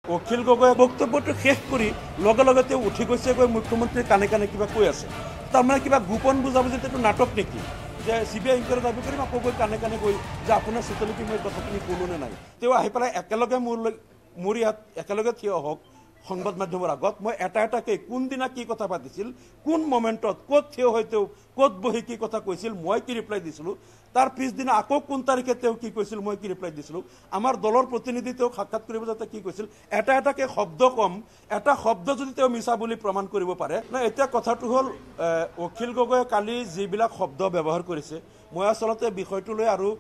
অখিল গগৈয়ে বক্তব্যটো শেষ কৰি লগে লগে তেওঁ উঠি গৈছে গৈ মুখ্যমন্ত্ৰীৰ কাণে কাণে কিবা কৈ আছে তাৰমানে কিবা গোপন বুজাবুজি এইটো নাটক নেকি যে CBI ইনকুৱাৰী দাবী কৰিম আকৌ গৈ কাণে কাণে গৈ যে আপোনাৰ চুতলিপি মই কথাখিনি ক'লো নে নাই তেওঁ আহি পেলাই একেলগে মোৰ ইয়াত একেলগে থিয় হওক সংবাদ মাধ্যমৰ আগত মই এটাকে কোনদিনা কি কথা পাতিছিল কোন মোমেণ্টত ক'ত থিয় হৈ তেওঁ ক'ত বহি কি কথা কৈছিল মই কি ৰিপ্লাই দিছিলোঁ তাৰ পিছদিনা আকৌ কোন তাৰিখে তেওঁ কি কৈছিল মই কি ৰিপ্লাই দিছিলোঁ আমাৰ দলৰ প্ৰতিনিধি তেওঁ সাক্ষাৎ কৰিব যাতে কি কৈছিল এটাকে শব্দ কম এটা শব্দ যদি তেওঁ মিছা বুলি প্ৰমাণ কৰিব পাৰে না এতিয়া কথাটো হ'ল অখিল গগৈয়ে কালি যিবিলাক শব্দ ব্যৱহাৰ কৰিছে মই আচলতে বিষয়টো লৈ আৰু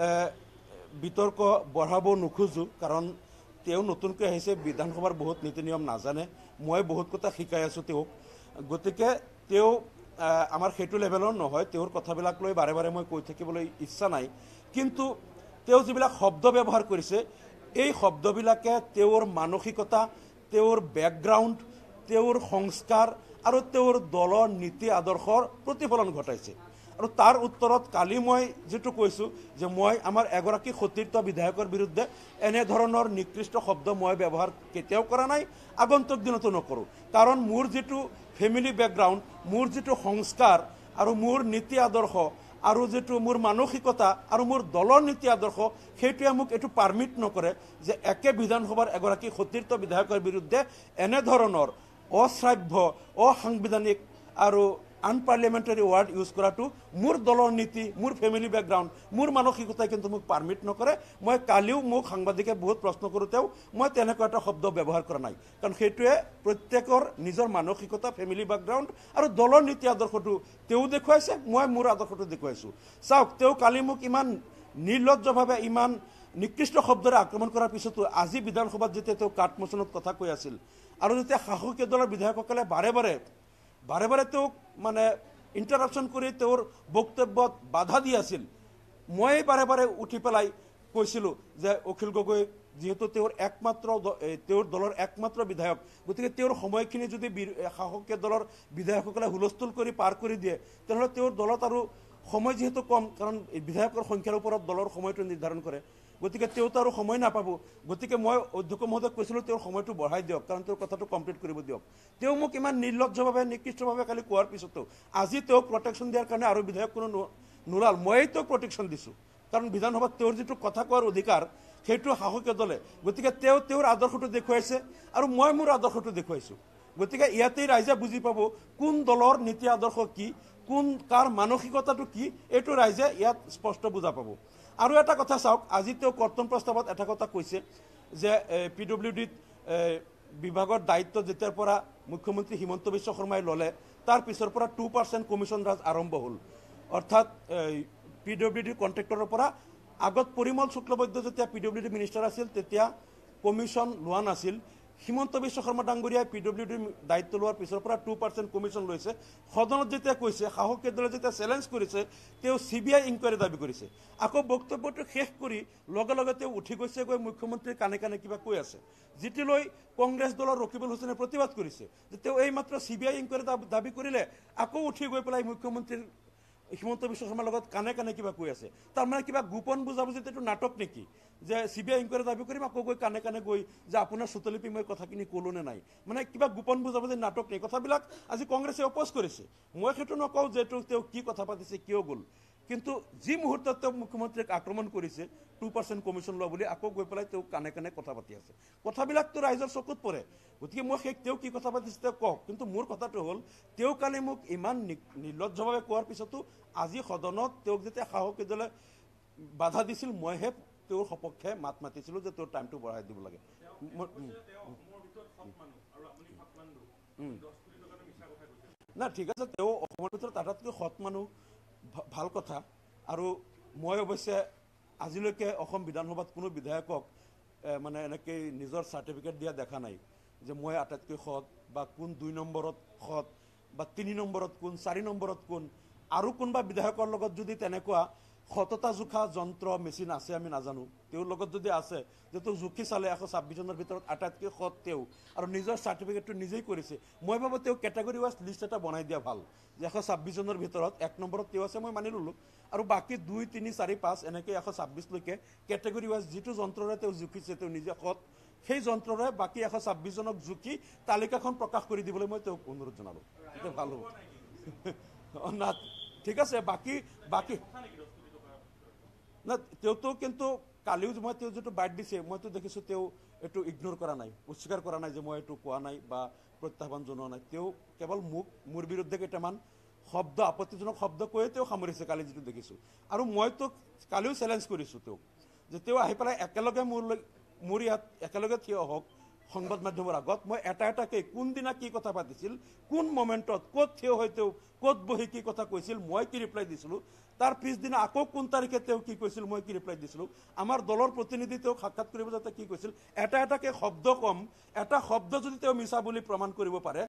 বিতৰ্ক বঢ়াব নোখোজো কাৰণ তেওঁ নতুনকৈ আহিছে বিধানসভাৰ বহুত নীতি নিয়ম নাজানে মই বহুত কথা শিকাই আছোঁ তেওঁক গতিকে তেওঁ আমাৰ সেইটো লেভেলৰ নহয় তেওঁৰ কথাবিলাক লৈ বাৰে বাৰে মই কৈ থাকিবলৈ ইচ্ছা নাই কিন্তু তেওঁ যিবিলাক শব্দ ব্যৱহাৰ কৰিছে এই শব্দবিলাকে তেওঁৰ মানসিকতা তেওঁৰ বেকগ্ৰাউণ্ড তেওঁৰ সংস্কাৰ আৰু তেওঁৰ দলৰ নীতি আদৰ্শৰ প্ৰতিফলন ঘটাইছে আৰু তাৰ উত্তৰত কালি মই যেটো কৈছোঁ যে মই আমাৰ এগৰাকী সতীৰ্থ বিধায়কৰ বিৰুদ্ধে এনে ধৰণৰ নিকৃষ্ট শব্দ মই ব্যৱহাৰ কেতিয়াও কৰা নাই আগন্তুক দিনতো নকৰোঁ কাৰণ মোৰ যেটো ফেমিলি বেকগ্ৰাউণ্ড মোৰ যেটো সংস্কাৰ আৰু মোৰ নীতি আদৰ্শ আৰু যেটো মোৰ মানসিকতা আৰু মোৰ দলৰ নীতি আদৰ্শ সেইটোৱে মোক এইটো পাৰমিট নকৰে যে একে বিধানসভাৰ এগৰাকী সতীৰ্থ বিধায়কৰ বিৰুদ্ধে এনে ধৰণৰ অশ্ৰাব্য অসাংবিধানিক আৰু আনপাৰ্লিয়ামেণ্টাৰী ৱাৰ্ড ইউজ কৰাটো মোৰ দলৰ নীতি মোৰ ফেমিলি বেকগ্ৰাউণ্ড মোৰ মানসিকতাই কিন্তু মোক পাৰমিট নকৰে মই কালিও মোক সাংবাদিকে বহুত প্ৰশ্ন কৰোঁতেও মই তেনেকুৱা এটা শব্দ ব্যৱহাৰ কৰা নাই কাৰণ সেইটোৱে প্ৰত্যেকৰ নিজৰ মানসিকতা ফেমিলি বেকগ্ৰাউণ্ড আৰু দলৰ নীতি আদৰ্শটো তেওঁ দেখুৱাইছে মই মোৰ আদৰ্শটো দেখুৱাইছোঁ চাওক তেওঁ কালি মোক ইমান নিৰ্লজ্জভাৱে ইমান নিকৃষ্ট শব্দৰে আক্ৰমণ কৰাৰ পিছতো আজি বিধানসভাত যেতিয়া তেওঁ কাটমোচনত কথা কৈ আছিল আৰু যেতিয়া শাসকীয় দলৰ বিধায়কসকলে বাৰে বাৰে তেওঁক মানে ইণ্টাৰাপশ্যন কৰি তেওঁৰ বক্তব্যত বাধা দি আছিল মই বাৰে বাৰে উঠি পেলাই কৈছিলোঁ যে অখিল গগৈ যিহেতু তেওঁৰ দলৰ একমাত্ৰ বিধায়ক গতিকে তেওঁৰ সময়খিনি যদি শাসকীয় দলৰ বিধায়কসকলে হুলস্থুল কৰি পাৰ কৰি দিয়ে তেনেহ'লে তেওঁৰ দলত আৰু সময় যিহেতু কম কাৰণ বিধায়কৰ সংখ্যাৰ ওপৰত দলৰ সময়টো নিৰ্ধাৰণ কৰে গতিকে তেওঁতো আৰু সময় নাপাব গতিকে মই অধ্যক্ষ মহোদয়ক কৈছিলোঁ তেওঁৰ সময়টো বঢ়াই দিয়ক কাৰণ তেওঁৰ কথাটো কমপ্লিট কৰিব দিয়ক তেওঁ মোক ইমান নিৰ্লজ্জভাৱে নিকৃষ্টভাৱে কালি কোৱাৰ পিছতো আজি তেওঁক প্ৰটেকশ্যন দিয়াৰ কাৰণে আৰু বিধায়ক কোনো নোলাল ময়েই তেওঁক প্ৰটেকশ্যন দিছোঁ কাৰণ বিধানসভাত তেওঁৰ যিটো কথা কোৱাৰ অধিকাৰ সেইটো শাসকীয় দলে গতিকে তেওঁৰ আদৰ্শটো দেখুৱাইছে আৰু মই মোৰ আদৰ্শটো দেখুৱাইছোঁ গতিকে ইয়াতেই ৰাইজে বুজি পাব কোন দলৰ নীতি আদৰ্শ কি কোন কাৰ মানসিকতাটো কি এইটো ৰাইজে ইয়াত স্পষ্ট বুজা পাব আৰু এটা কথা চাওক আজি তেওঁ কৰ্তন প্ৰস্তাৱত এটা কথা কৈছে যে PWDত বিভাগৰ দায়িত্ব যেতিয়াৰ পৰা মুখ্যমন্ত্ৰী হিমন্ত বিশ্ব শৰ্মাই ল'লে তাৰ পিছৰ পৰা 2% কমিশ্যন ৰাজ আৰম্ভ হ'ল অৰ্থাৎ PWD কণ্ট্ৰেক্টৰৰ পৰা আগত পৰিমল শুক্লবৈদ্য যেতিয়া PWD মিনিষ্টাৰ আছিল তেতিয়া কমিশ্যন লোৱা নাছিল হিমন্ত বিশ্ব শৰ্মা ডাঙৰীয়াই PWD দায়িত্ব লোৱাৰ পিছৰ পৰা 2% কমিশ্যন লৈছে সদনত যেতিয়া কৈছে শাসকীয় দলে যেতিয়া চেলেঞ্জ কৰিছে তেওঁ CBI ইনকুৱাৰী দাবী কৰিছে আকৌ বক্তব্যটো শেষ কৰি লগে লগে তেওঁ উঠি গৈছে গৈ মুখ্যমন্ত্ৰীৰ কাণে কাণে কিবা কৈ আছে যিটো লৈ কংগ্ৰেছ দলৰ ৰকিবুল হুছেইনে প্ৰতিবাদ কৰিছে যে তেওঁ এইমাত্ৰ CBI ইনকুৱাৰী দাবী কৰিলে আকৌ উঠি গৈ পেলাই মুখ্যমন্ত্ৰীৰ হিমন্ত বিশ্ব শৰ্মাৰ লগত কাণে কাণে কিবা কৈ আছে তাৰমানে কিবা গোপন বুজাবুজিত এইটো নাটক নেকি যে CBI ইনকুৱাৰী দাবী কৰিম আকৌ গৈ কাণে কাণে গৈ যে আপোনাৰ চুতলিপি মই কথাখিনি ক'লো নে নাই মানে কিবা গোপন বুজাবুজি নাটক নেকি কথাবিলাক আজি কংগ্ৰেছে অপ'জ কৰিছে মই সেইটো নকওঁ যে তেওঁ কি কথা পাতিছে কিয় গ'ল কিন্তু যি মুহূৰ্তত তেওঁ মুখ্যমন্ত্ৰীক আক্ৰমণ কৰিছে 2% কমিশ্যন লোৱা বুলি আকৌ গৈ পেলাই তেওঁ কাণে কাণে কথা পাতি আছে কথাবিলাকতো ৰাইজৰ চকুত পৰে গতিকে মই তেওঁ কি কথা পাতিছে তেওঁ কওক কিন্তু মোৰ কথাটো হ'ল তেওঁ কালি মোক ইমান নিৰ্লজ্জভাৱে কোৱাৰ পিছতো আজি সদনত তেওঁক যেতিয়া শাসকীয় দলে বাধা দিছিল মইহে তেওঁৰ সপক্ষে মাত মাতিছিলোঁ যে তেওঁৰ টাইমটো বঢ়াই দিব লাগে না ঠিক আছে তেওঁ অসমৰ ভিতৰত আটাইতকৈ সৎ মানুহ ভাল কথা আৰু মই অৱশ্যে আজিলৈকে অসম বিধানসভাত কোনো বিধায়কক মানে এনেকৈ নিজৰ চাৰ্টিফিকেট দিয়া দেখা নাই যে মই আটাইতকৈ সৎ বা কোন 2 নম্বৰত সৎ বা 3 নম্বৰত কোন 4 নম্বৰত কোন আৰু কোনোবা বিধায়কৰ লগত যদি তেনেকুৱা সততা জোখা যন্ত্ৰ মেচিন আছে আমি নাজানো তেওঁৰ লগত যদি আছে যে তেওঁ জুখি চালে 126 জনৰ ভিতৰত আটাইতকৈ সৎ তেওঁ আৰু নিজৰ চাৰ্টিফিকেটটো নিজেই কৰিছে মই ভাবোঁ তেওঁ কেটেগৰী ৱাইজ লিষ্ট এটা বনাই দিয়া ভাল যে 126 জনৰ ভিতৰত 1 নম্বৰত তেওঁ আছে মই মানি ল'লোঁ আৰু বাকী 2, 3, 4, 5 এনেকৈ 126 লৈকে কেটেগৰী ৱাইজ যিটো যন্ত্ৰৰে তেওঁ জুখিছে তেওঁ নিজে সৎ সেই যন্ত্ৰৰে বাকী 126 জনক জুকি তালিকাখন প্ৰকাশ কৰি দিবলৈ মই তেওঁক অনুৰোধ জনালোঁ। তেতিয়া ভাল হ'ব। না ঠিক আছে, বাকী না তেওঁতো কিন্তু কালিও মই তেওঁ যিটো বাইট দিছে মইতো দেখিছোঁ তেওঁ এইটো ইগনোৰ কৰা নাই, অস্বীকাৰ কৰা নাই যে মই এইটো কোৱা নাই বা প্ৰত্যাহ্বান জনোৱা নাই। তেওঁ কেৱল মোৰ বিৰুদ্ধে কেইটামান শব্দ, আপত্তিজনক শব্দ কৈয়ে তেওঁ সামৰিছে কালি যিটো দেখিছোঁ। আৰু মইতো কালিও চেলেঞ্জ কৰিছোঁ তেওঁক যে তেওঁ আহি পেলাই একেলগে মোৰ ইয়াত একেলগে থিয় হওক সংবাদ মাধ্যমৰ আগত। মই এটাকৈ কোনদিনা কি কথা পাতিছিল, কোন মমেণ্টত ক'ত থিয় হৈ তেওঁ ক'ত বহি কি কথা কৈছিল, মই কি ৰিপ্লাই দিছিলোঁ, তাৰ পিছদিনা আকৌ কোন তাৰিখে তেওঁ কি কৈছিল, মই কি ৰিপ্লাই দিছিলোঁ, আমাৰ দলৰ প্ৰতিনিধি তেওঁক সাক্ষাৎ কৰিব যাতে কি কৈছিল, এটাকৈ শব্দ কম, এটা শব্দ যদি তেওঁ মিছা বুলি প্ৰমাণ কৰিব পাৰে